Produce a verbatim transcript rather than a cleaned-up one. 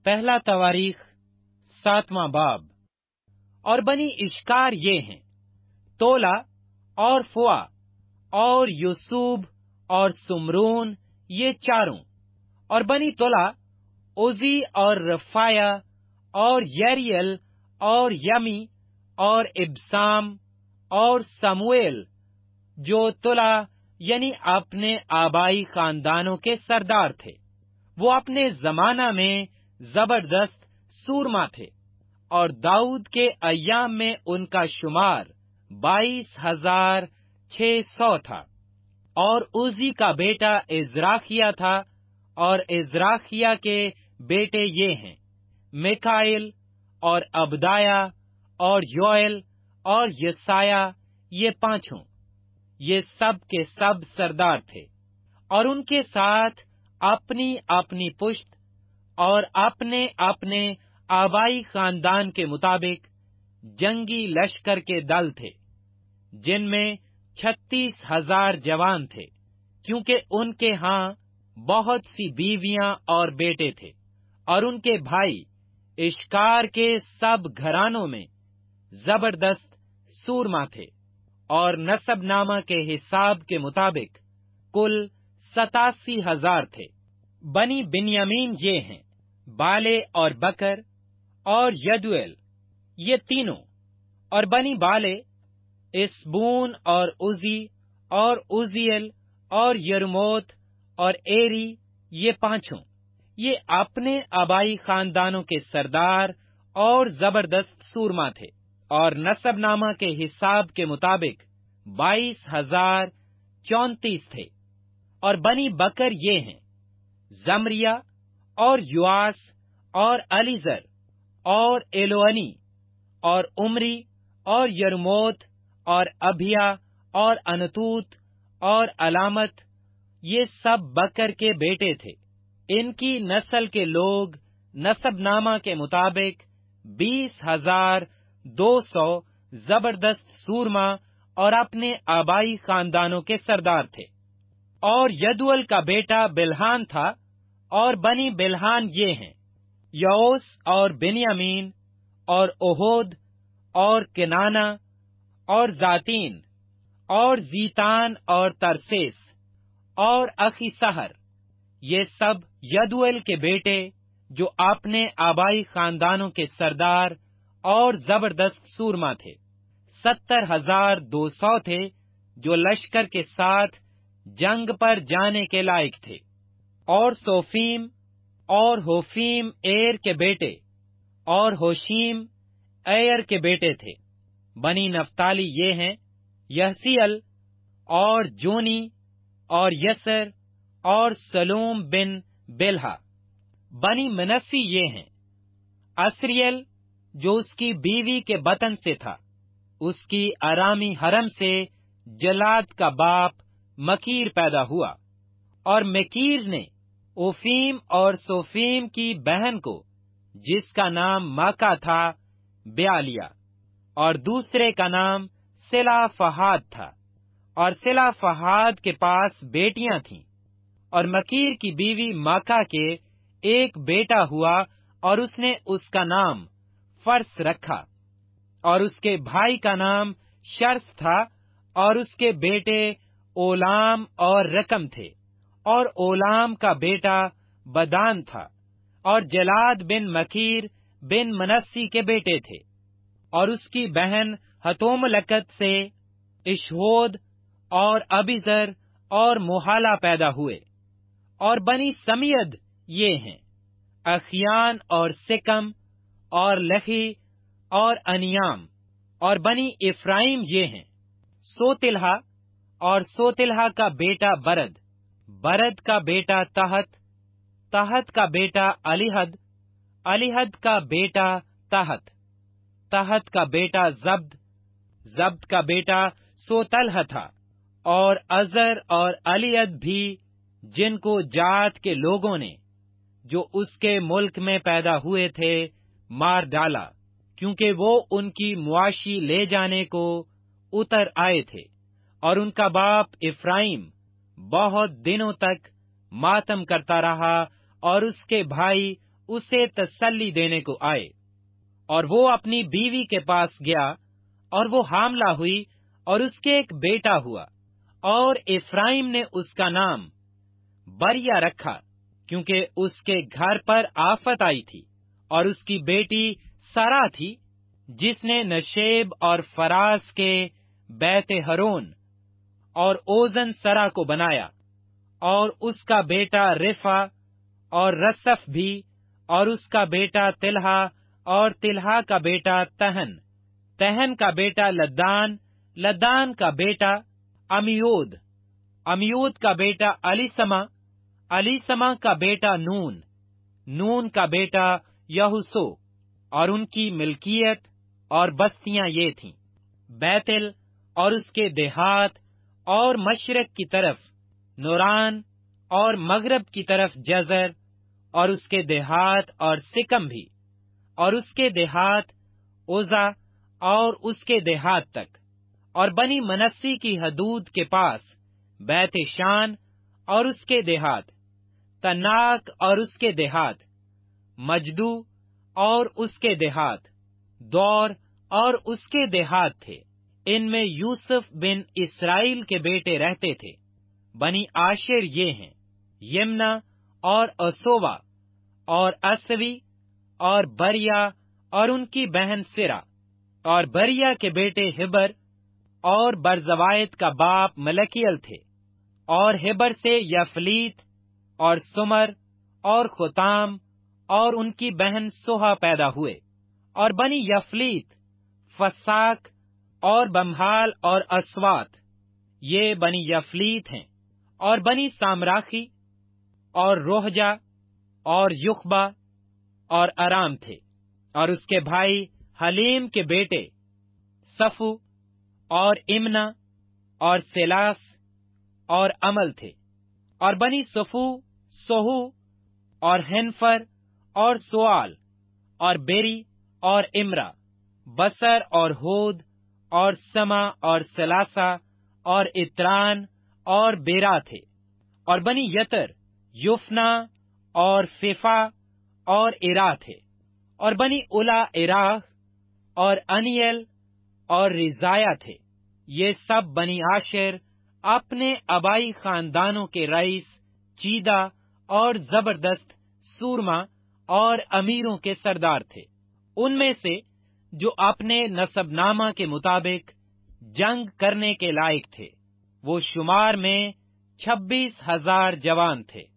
پہلا تواریخ ساتواں باب۔ اور بنی اشکار یہ ہیں، تولا اور فوا اور یوسوب اور سمرون، یہ چاروں۔ اور بنی تولا عزی اور رفایا اور یریل اور یمی اور ابسام اور سمویل، جو تولا یعنی اپنے آبائی خاندانوں کے سردار تھے۔ وہ اپنے زمانہ میں زبردست سورما تھے، اور داؤد کے ایام میں ان کا شمار بائیس ہزار چھ سو تھا۔ اور عزی کا بیٹا ازراخیہ تھا، اور ازراخیہ کے بیٹے یہ ہیں، میکائل اور ابدایا اور یوئل اور یسایا، یہ پانچوں۔ یہ سب کے سب سردار تھے، اور ان کے ساتھ اپنی اپنی پشت اور اپنے اپنے آبائی خاندان کے مطابق جنگی لشکر کے دل تھے، جن میں چھتیس ہزار جوان تھے، کیونکہ ان کے ہاں بہت سی بیویاں اور بیٹے تھے۔ اور ان کے بھائی اشکار کے سب گھرانوں میں زبردست سورما تھے، اور نسب نامہ کے حساب کے مطابق کل ستاسی ہزار تھے۔ بنی بنیامین یہ ہیں، بالے اور بکر اور یدویل، یہ تینوں۔ اور بنی بالے اسبون اور عزی اور عزیل اور یرموت اور ایری، یہ پانچوں۔ یہ اپنے آبائی خاندانوں کے سردار اور زبردست سورما تھے، اور نسب نامہ کے حساب کے مطابق بائیس ہزار چونتیس تھے۔ اور بنی بکر یہ ہیں، زمریہ اور یواس اور علیزر اور ایلوانی اور عمری اور یرموت اور ابھیا اور انتوت اور علامت، یہ سب بکر کے بیٹے تھے۔ ان کی نسل کے لوگ نسب نامہ کے مطابق بیس ہزار دو سو زبردست سورما اور اپنے آبائی خاندانوں کے سردار تھے۔ اور یدول کا بیٹا بلحان تھا، اور بنی بلحان یہ ہیں، یعوس اور بنیامین اور اوہود اور کنانا اور ذاتین اور زیتان اور ترسیس اور اخی سحر، یہ سب یدویل کے بیٹے، جو اپنے آبائی خاندانوں کے سردار اور زبردست سورما تھے۔ ستر ہزار دو سو تھے، جو لشکر کے ساتھ جنگ پر جانے کے لائق تھے۔ اور سوفیم اور ہوفیم ایر کے بیٹے، اور ہوشیم ایر کے بیٹے تھے۔ بنی نفتالی یہ ہیں، یحسیل اور جونی اور یسر اور سلوم بن بلہا۔ بنی منسی یہ ہیں، اسریل جو اس کی بیوی کے بطن سے تھا، اس کی ارامی حرم سے جلاد کا باپ مکیر پیدا ہوا۔ اور مکیر نے اوفیم اور سوفیم کی بہن کو، جس کا نام ماکا تھا، بیاہ لیا، اور دوسرے کا نام سلا فہاد تھا۔ اور سلا فہاد کے پاس بیٹیاں تھیں، اور مکیر کی بیوی ماکا کے ایک بیٹا ہوا، اور اس نے اس کا نام فرس رکھا۔ اور اس کے بھائی کا نام شرس تھا، اور اس کے بیٹے اولام اور رقم تھے۔ اور اولام کا بیٹا بدان تھا، اور جلاد بن مکیر بن منسی کے بیٹے تھے۔ اور اس کی بہن ہتوملکت سے اشہود اور ابیزر اور موہالا پیدا ہوئے۔ اور بنی سمیعد یہ ہیں، اخیان اور سکم اور لخی اور انیام۔ اور بنی افرائیم یہ ہیں، سوتلہا اور سوتلہا کا بیٹا برد، برد کا بیٹا تحت، تحت کا بیٹا الیہد، الیہد کا بیٹا تحت، تحت کا بیٹا زبد، زبد کا بیٹا سوتلہ تھا۔ اور ازر اور الیعد بھی، جن کو جات کے لوگوں نے جو اس کے ملک میں پیدا ہوئے تھے مار ڈالا، کیونکہ وہ ان کی معاشی لے جانے کو اتر آئے تھے۔ اور ان کا باپ افرائیم بہت دنوں تک ماتم کرتا رہا، اور اس کے بھائی उसे तसल्ली देने को आए। और वो अपनी बीवी के पास गया, और वो हामला हुई, और उसके एक बेटा हुआ, और इफ्राइम ने उसका नाम बरिया रखा, क्योंकि उसके घर पर आफत आई थी। और उसकी बेटी सारा थी, जिसने नशेब और फरास के बैत हरोन और ओजन सरा को बनाया। और उसका बेटा रिफा और रसफ भी, और उसका बेटा तिल्हा, और तिल्हा का बेटा तहन, तहन का बेटा लद्दान, लद्दान का बेटा अमियोद, अमियोद का बेटा अलीसमा, अलीसमा का बेटा नून, नून का बेटा यहूसो। और उनकी मिल्कियत और बस्तियां ये थीं: बैतल और उसके देहात, और मशरक की तरफ नोरान, और मगरब की तरफ जजर और उसके देहात, और सिकम भी, और उसके देहात ओजा और उसके देहात तक। और बनी मनस्सी की हदूद के पास बैत शान और उसके देहात, तनाक और उसके देहात, मजदू और उसके देहात, दौर और उसके देहात थे। इनमें यूसुफ बिन इसराइल के बेटे रहते थे। बनी आशेर ये हैं: यमना और असोवा और असवी और बरिया और उनकी बहन सिरा। और बरिया के बेटे हिबर और बरजवायत का बाप मलकीएल थे। और हिबर से यफलीत और सुमर और खुताम और उनकी बहन सोहा पैदा हुए। और बनी यफलीत फसाक और बमहाल और अस्वात, ये बनी यफलीत हैं। और बनी सामराखी और रोहजा और युखबा और अराम थे। और उसके भाई हलीम के बेटे सफू और इमना और सेलास और अमल थे। और बनी सफू सोहू और हेनफर और सोआल और बेरी और इमरा, बसर और होद और समा और सलासा और इत्रान और बेरा थे। और बनी यतर युफना और फिफा और इरा थे। और बनी उला इराह और अनियल और रिजाया थे। ये सब बनी आशेर अपने आबाई खानदानों के रईस, चीदा और जबरदस्त सूरमा और अमीरों के सरदार थे। उनमें से जो अपने नसबनामा के मुताबिक जंग करने के लायक थे, वो शुमार में छब्बीस हजार जवान थे।